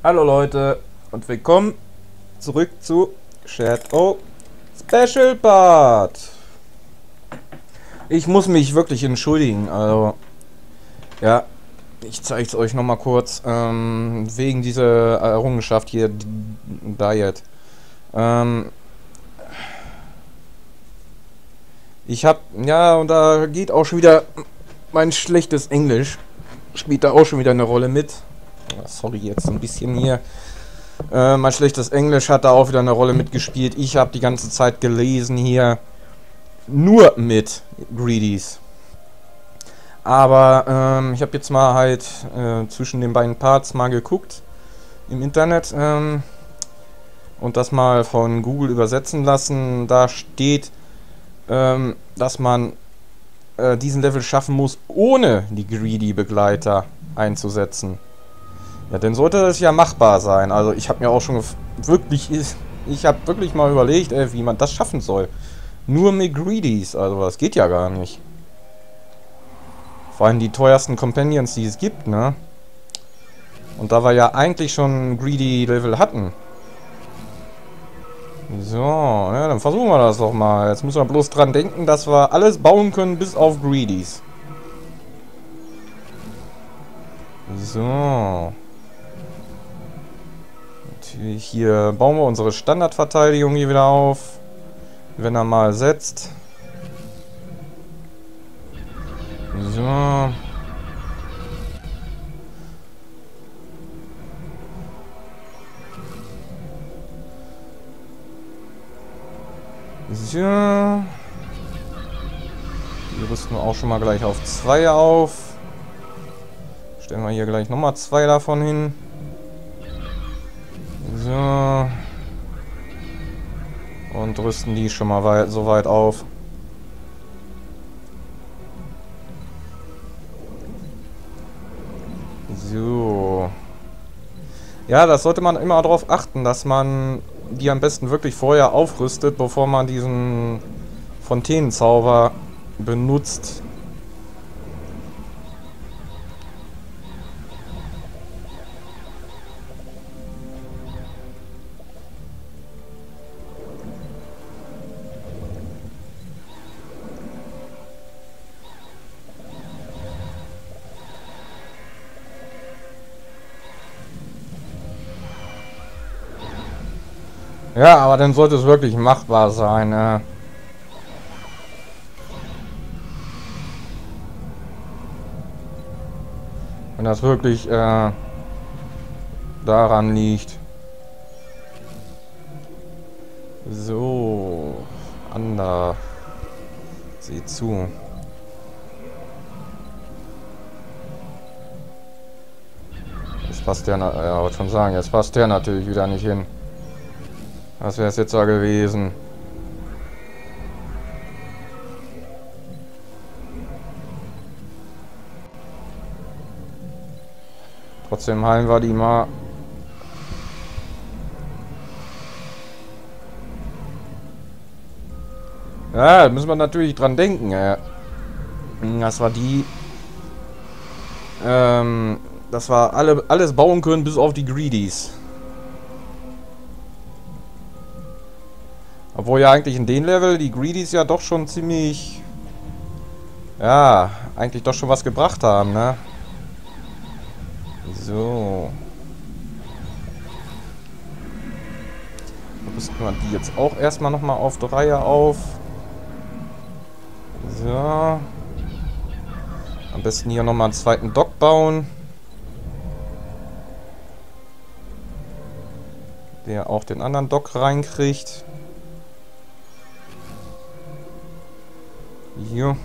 Hallo Leute und willkommen zurück zu Shadow Special Part. Ich muss mich wirklich entschuldigen, also ja, ich zeige es euch nochmal kurz, wegen dieser Errungenschaft hier, Diet. Ich hab, ja, und da geht auch schon wieder mein schlechtes Englisch, spielt da auch schon wieder eine Rolle mit. Sorry, jetzt ein bisschen hier. Mein schlechtes Englisch hat da auch wieder eine Rolle mitgespielt. Ich habe die ganze Zeit gelesen hier. Nur mit Greedies. Aber ich habe jetzt mal halt zwischen den beiden Parts mal geguckt im Internet und das mal von Google übersetzen lassen. Da steht, dass man diesen Level schaffen muss, ohne die Greedy-Begleiter einzusetzen. Ja, dann sollte das ja machbar sein. Also ich habe mir auch schon wirklich mal überlegt, wie man das schaffen soll. Nur mit Greedies, also das geht ja gar nicht. Vor allem die teuersten Companions, die es gibt, ne? Und da wir ja eigentlich schon Greedy-Level hatten. So, ja, dann versuchen wir das doch mal. Jetzt müssen wir bloß dran denken, dass wir alles bauen können, bis auf Greedies. So. Hier bauen wir unsere Standardverteidigung hier wieder auf. Wenn er mal setzt. So. So. Die rüsten wir auch schon mal gleich auf 2 auf. Stellen wir hier gleich nochmal 2 davon hin. So. Und rüsten die schon mal so weit auf. So. Ja, das sollte man immer darauf achten, dass man die am besten wirklich vorher aufrüstet, bevor man diesen Fontänenzauber benutzt. Ja, aber dann sollte es wirklich machbar sein, ne? Wenn das wirklich daran liegt. So, Ander, sieh zu. Jetzt passt der, ja, wollte schon sagen, jetzt passt der natürlich wieder nicht hin. Was wäre es jetzt da gewesen? Trotzdem heilen wir die mal. Ja, da müssen wir natürlich dran denken. Das war die. Das war alles bauen können, bis auf die Greedies. Obwohl ja eigentlich in den Level die Greedies ja doch schon ziemlich... Ja, eigentlich doch schon was gebracht haben, ne? So. Da rüsten wir die jetzt auch erstmal nochmal auf 3 auf. So. Am besten hier nochmal einen zweiten Dock bauen. Der auch den anderen Dock reinkriegt. Jo.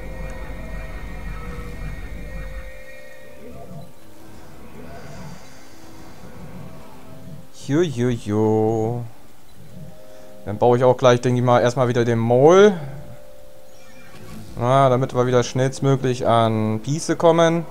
Jo. Dann baue ich auch gleich, denke ich mal, erstmal wieder den Maul. Damit wir wieder schnellstmöglich an Pieces kommen.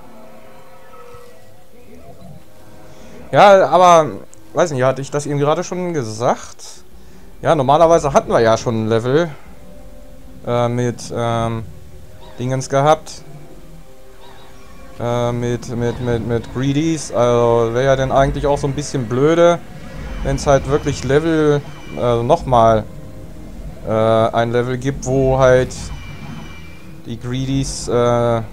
Ja, aber, weiß nicht, hatte ich das eben gerade schon gesagt? Ja, normalerweise hatten wir ja schon ein Level mit Dingens gehabt. mit Greedies. Also wäre ja dann eigentlich auch so ein bisschen blöde, wenn es halt wirklich Level, nochmal ein Level gibt, wo halt die Greedies, ja.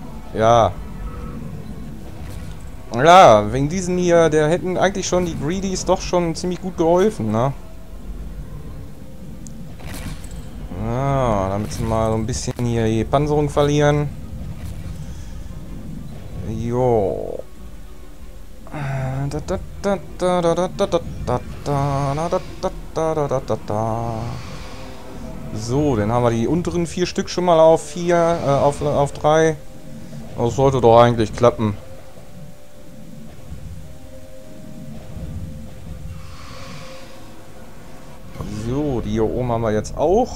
Ja, wegen diesen hier, der hätten eigentlich schon die Greedies doch schon ziemlich gut geholfen, ne? Ja, damit sie mal so ein bisschen hier die Panzerung verlieren. Jo. So, dann haben wir die unteren 4 Stück schon mal auf 4, auf 3. Das sollte doch eigentlich klappen. So, die hier oben haben wir jetzt auch.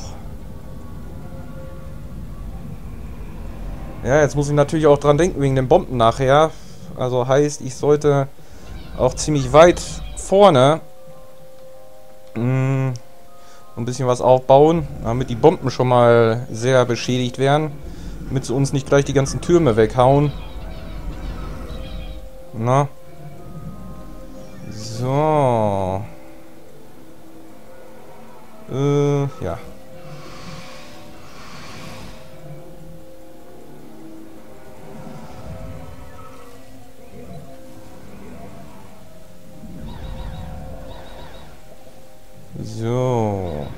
Ja, jetzt muss ich natürlich auch dran denken wegen den Bomben nachher. Also heißt, ich sollte auch ziemlich weit vorne ein bisschen was aufbauen, damit die Bomben schon mal sehr beschädigt werden, damit sie uns nicht gleich die ganzen Türme weghauen. Na? So. Ja. So.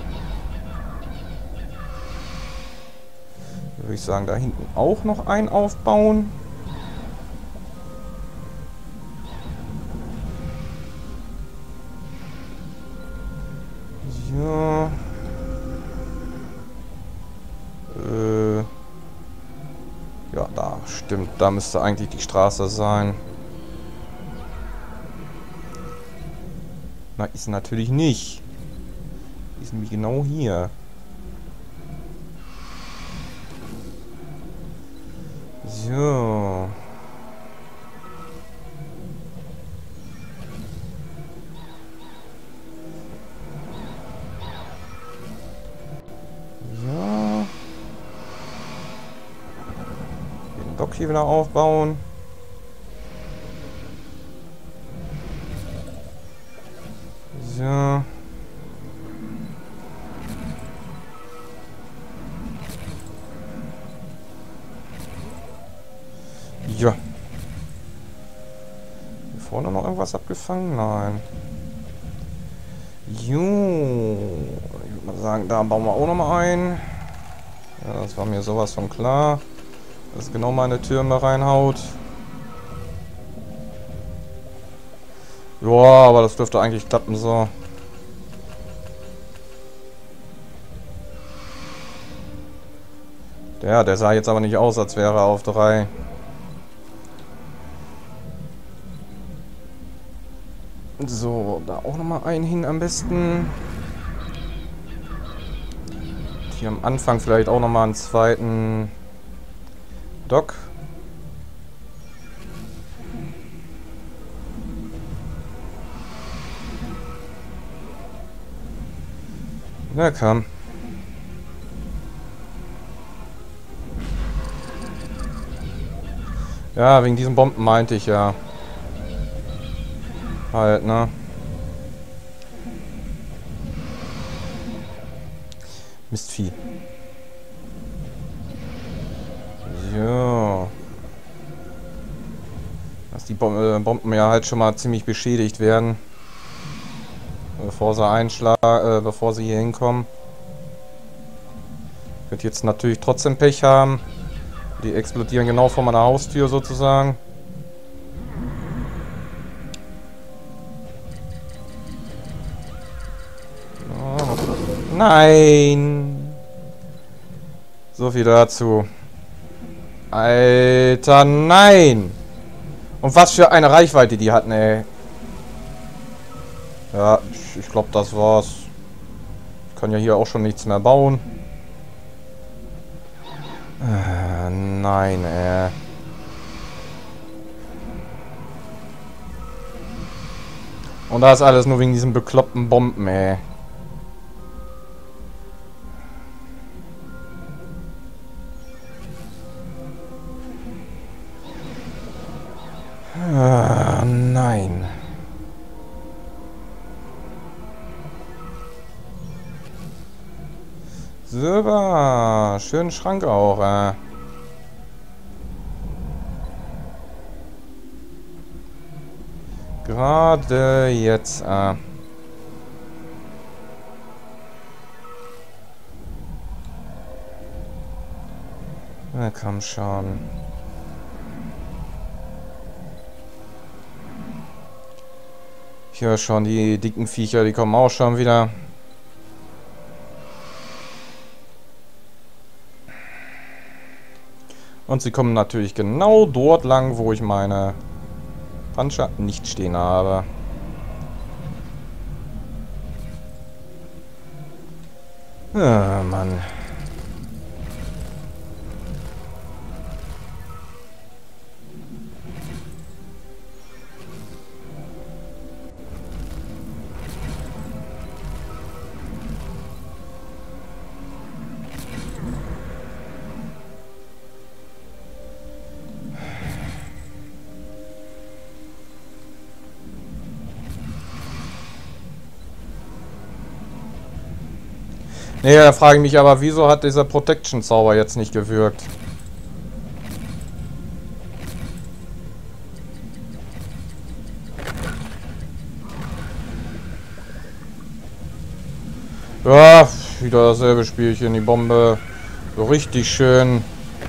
Würde ich sagen, da hinten auch noch einen aufbauen. Ja. Ja, da stimmt. Da müsste eigentlich die Straße sein. Na, ist natürlich nicht. Ist nämlich genau hier. So. Ja. Den Dock hier wieder aufbauen. So. Ja. Hier vorne noch irgendwas abgefangen? Nein. Jo. Ich würde mal sagen, da bauen wir auch noch mal ein. Ja, das war mir sowas von klar. Dass genau meine Türme reinhaut. Ja, aber das dürfte eigentlich klappen so. Der sah jetzt aber nicht aus, als wäre er auf 3. So, da auch nochmal einen hin am besten. Hier am Anfang vielleicht auch nochmal einen zweiten Dock. Na komm. Ja, wegen diesen Bomben meinte ich ja. Halt, ne? Mistvieh. So. Dass die Bomben ja halt schon mal ziemlich beschädigt werden. Bevor sie bevor sie hier hinkommen. Wird jetzt natürlich trotzdem Pech haben. Die explodieren genau vor meiner Haustür sozusagen. Oh. Nein! So viel dazu. Alter, nein! Und was für eine Reichweite die hatten, ey. Ja, ich glaube, das war's. Ich kann ja hier auch schon nichts mehr bauen. Nein, ey. Und das alles nur wegen diesen bekloppten Bomben, ey. nein. Super. Schönen Schrank auch, Gerade jetzt, Na, komm schon. Ich höre schon, die dicken Viecher, die kommen auch schon wieder. Und sie kommen natürlich genau dort lang, wo ich meine Puncher nicht stehen habe. Ah, Mann. Nee, da frage ich mich aber, wieso hat dieser Protection-Zauber jetzt nicht gewirkt? Ja, wieder dasselbe Spielchen, die Bombe. So richtig schön.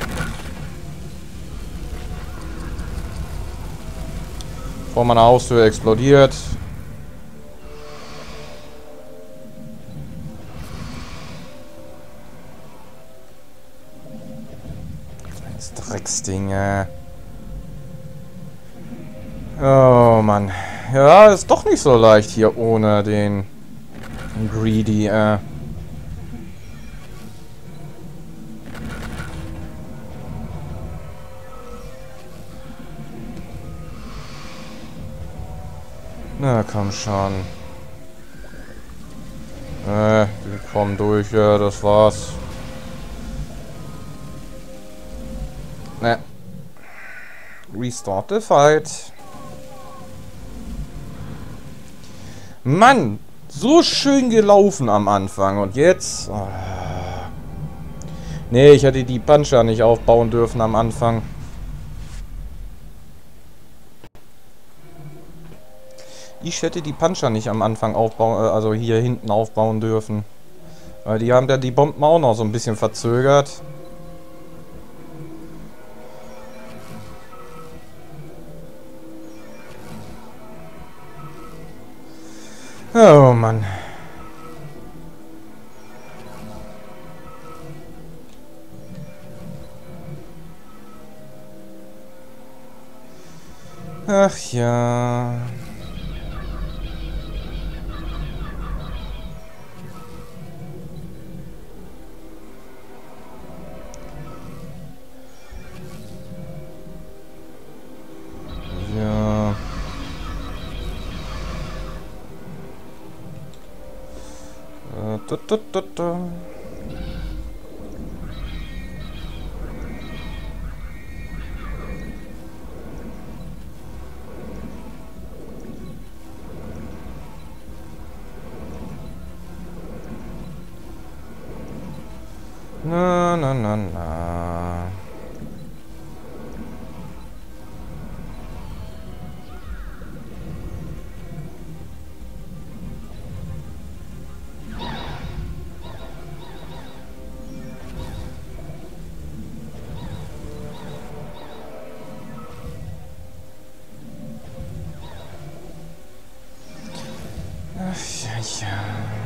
Vor meiner Haustür explodiert. Das Drecksding, Oh Mann. Ja, ist doch nicht so leicht hier ohne den Greedy, Na, komm schon. Die kommen durch, ja, das war's. Ne. Restart the fight. Mann, so schön gelaufen am Anfang und jetzt... Oh. Nee, ich hätte die Puncher nicht aufbauen dürfen am Anfang. Ich hätte die Puncher nicht am Anfang aufbauen, also hier hinten aufbauen dürfen. Weil die haben ja die Bomben auch noch so ein bisschen verzögert. Oh Mann. Ach ja. Ja. Na, na, na, na. Ach ja, ja.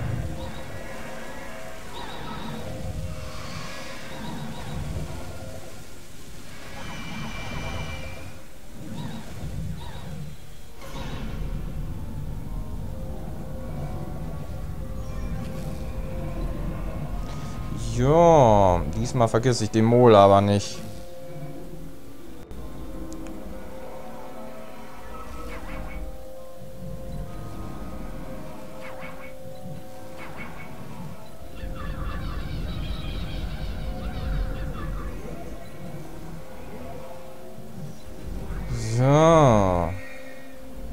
Jo, diesmal vergesse ich den Mol aber nicht. So.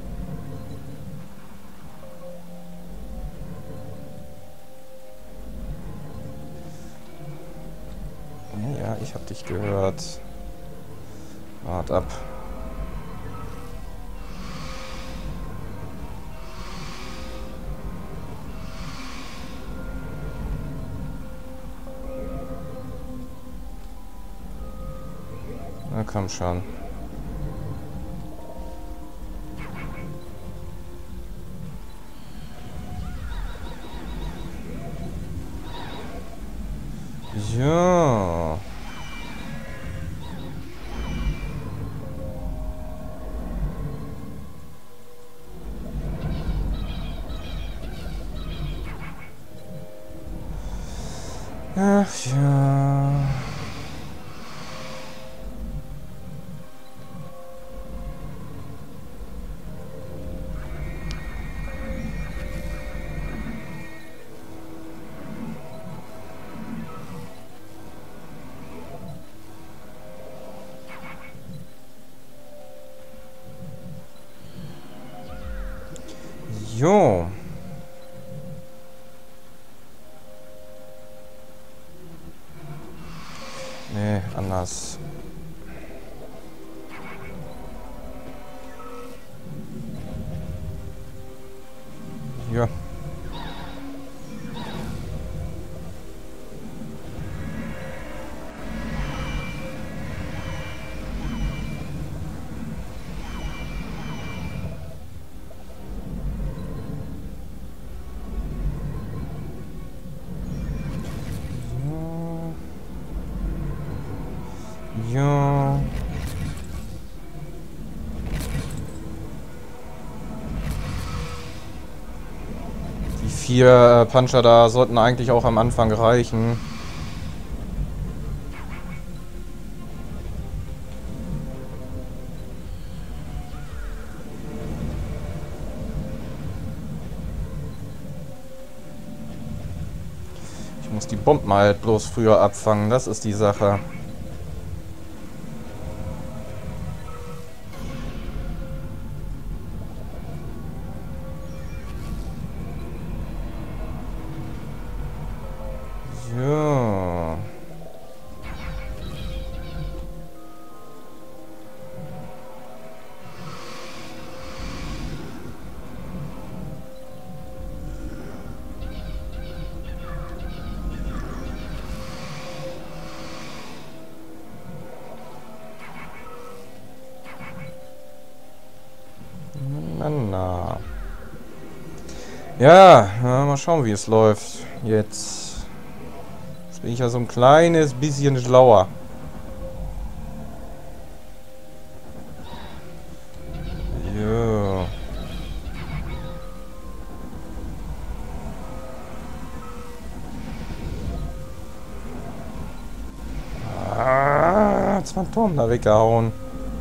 ich hab dich gehört. Wart ab. Na komm schon. Ja. Ach ja. Jo. Nee, anders. Ja. Ja. Die 4 Puncher da sollten eigentlich auch am Anfang reichen. Ich muss die Bomben halt bloß früher abfangen, das ist die Sache. Ja. Na. Ja, mal schauen, wie es läuft. Jetzt bin ich ja so ein kleines bisschen schlauer. Ja. Hat's Phantom da weggehauen.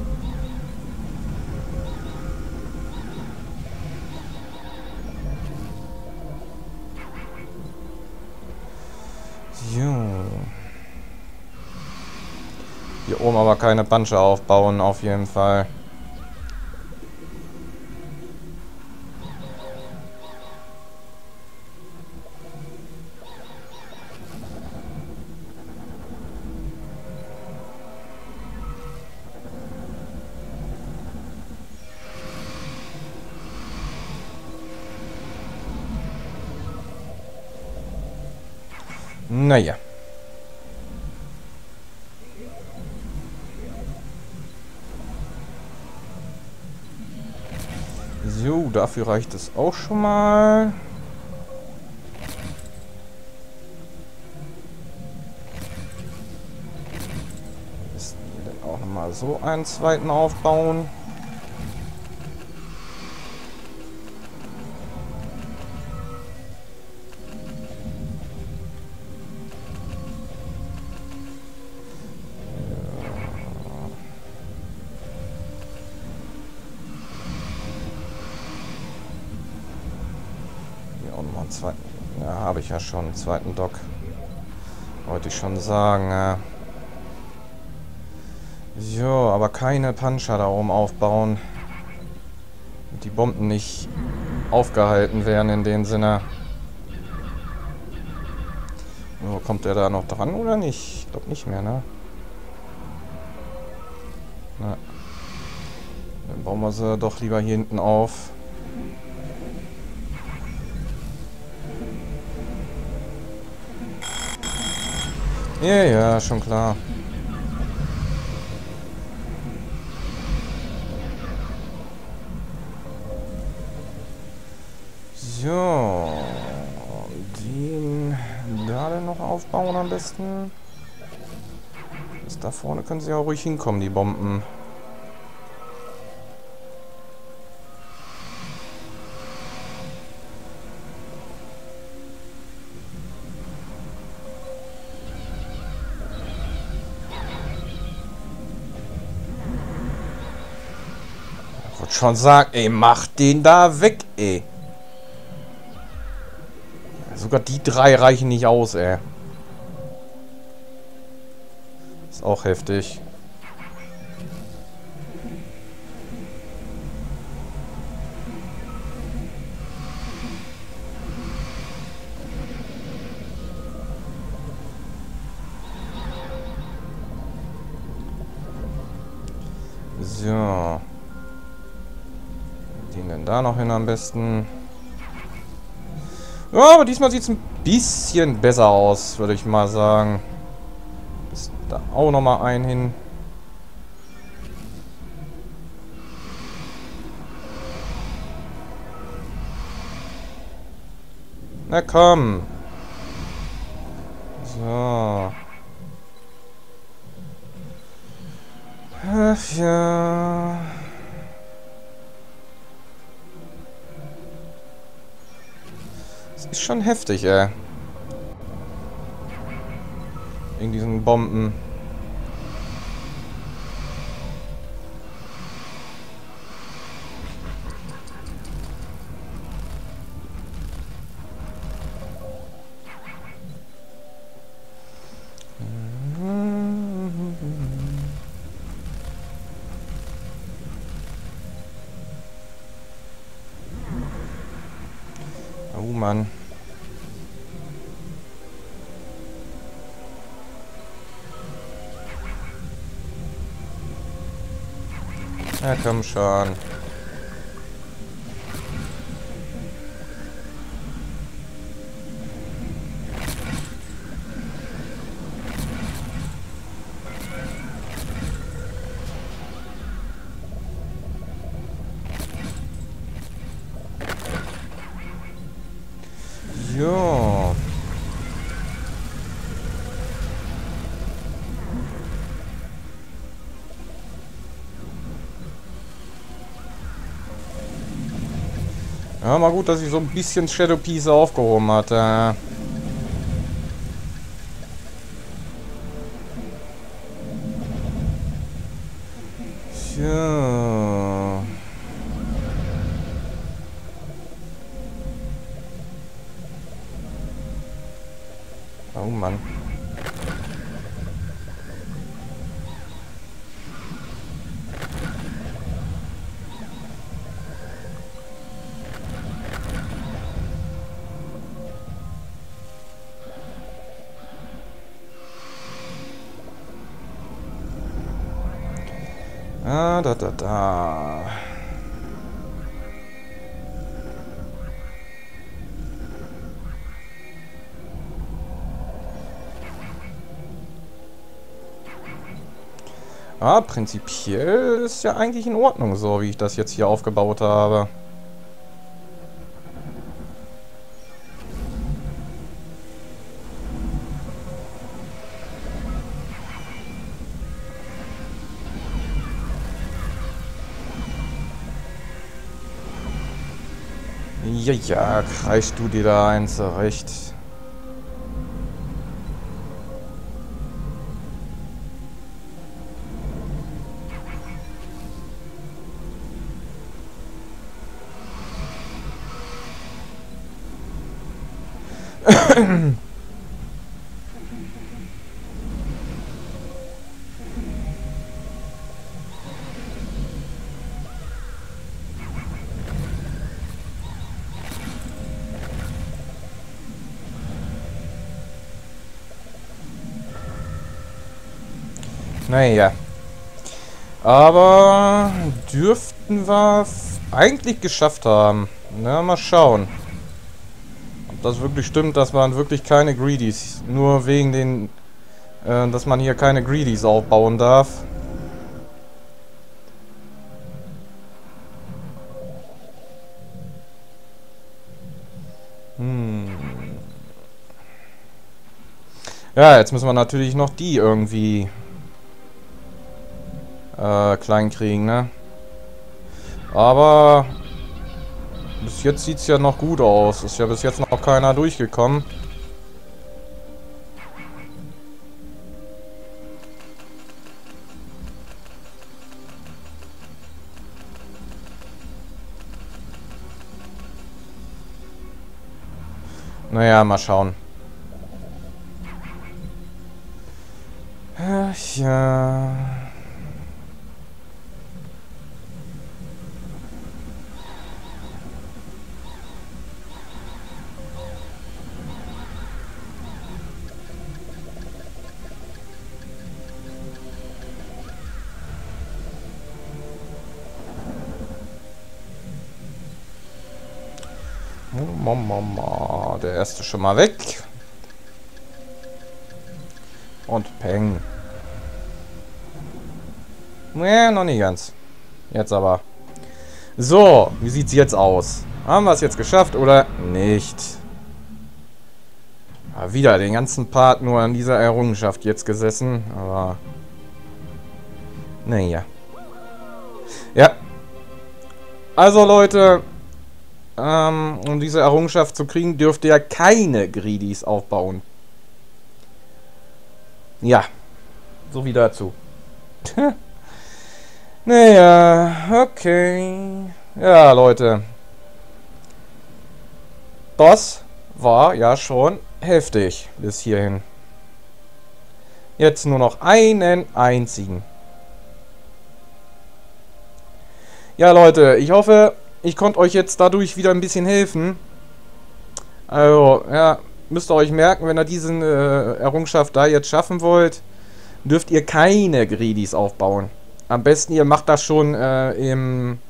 Hier oben aber keine Puncher aufbauen, auf jeden Fall. Naja. So, dafür reicht es auch schon mal. Müssen wir dann auch noch mal so einen zweiten aufbauen. Zweiten, ja, habe ich ja schon einen zweiten Dock. Wollte ich schon sagen. Ja. So, aber keine Puncher da oben aufbauen. Und die Bomben nicht aufgehalten werden in dem Sinne. So, kommt der da noch dran oder nicht? Ich glaube nicht mehr, ne? Dann bauen wir sie doch lieber hier hinten auf. Ja, ja, schon klar. So. Den da dann noch aufbauen am besten. Bis da vorne können sie ja ruhig hinkommen, die Bomben. Ich wollte schon sagen, ey, mach den da weg, ey. Sogar die 3 reichen nicht aus, ey. Ist auch heftig. So. Den denn da noch hin am besten. Ja, aber diesmal sieht es ein bisschen besser aus, würde ich mal sagen. Ist da auch noch mal ein hin. Na komm. So. Ach ja. Das ist schon heftig, ey. Wegen diesen Bomben. Oh Mann. Ja, komm schon. Jo. Ja, mal gut, dass ich so ein bisschen Shadow Piece aufgehoben hatte. Tja. Oh Mann. Ah, da. Ah, prinzipiell ist ja eigentlich in Ordnung, so wie ich das jetzt hier aufgebaut habe. Ja, ja, kreischst du dir da eins zurecht. Naja. Aber dürfte müssten wir eigentlich geschafft haben. Na, mal schauen. Ob das wirklich stimmt, dass man wirklich keine Greedies, nur wegen den, dass man hier keine Greedies aufbauen darf. Ja, jetzt müssen wir natürlich noch die irgendwie klein kriegen, ne? Aber bis jetzt sieht es ja noch gut aus. Ist ja bis jetzt noch keiner durchgekommen. Naja, mal schauen. Ja. Der erste schon mal weg. Und peng. Nee, noch nicht ganz. Jetzt aber. So, wie sieht's jetzt aus? Haben wir es jetzt geschafft oder nicht? Ja, wieder den ganzen Part nur an dieser Errungenschaft jetzt gesessen, aber... Naja. Ja. Also Leute, um diese Errungenschaft zu kriegen, dürft ihr keine Greedies aufbauen. Ja. So wie dazu. Naja, okay. Ja, Leute. Das war ja schon heftig bis hierhin. Jetzt nur noch einen einzigen. Ja, Leute, ich hoffe, ich konnte euch jetzt dadurch wieder ein bisschen helfen. Also, ja, müsst ihr euch merken, wenn ihr diesen Errungenschaft da jetzt schaffen wollt, dürft ihr keine Greedies aufbauen. Am besten ihr macht das schon im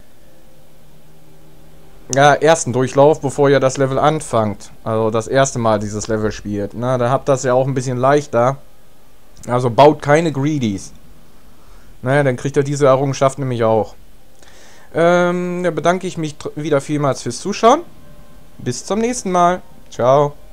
ersten Durchlauf, bevor ihr das Level anfangt. Also das erste Mal dieses Level spielt. Na, da habt ihr das ja auch ein bisschen leichter. Also baut keine Greedies. Naja, dann kriegt ihr diese Errungenschaft nämlich auch. Da bedanke ich mich wieder vielmals fürs Zuschauen. Bis zum nächsten Mal. Ciao.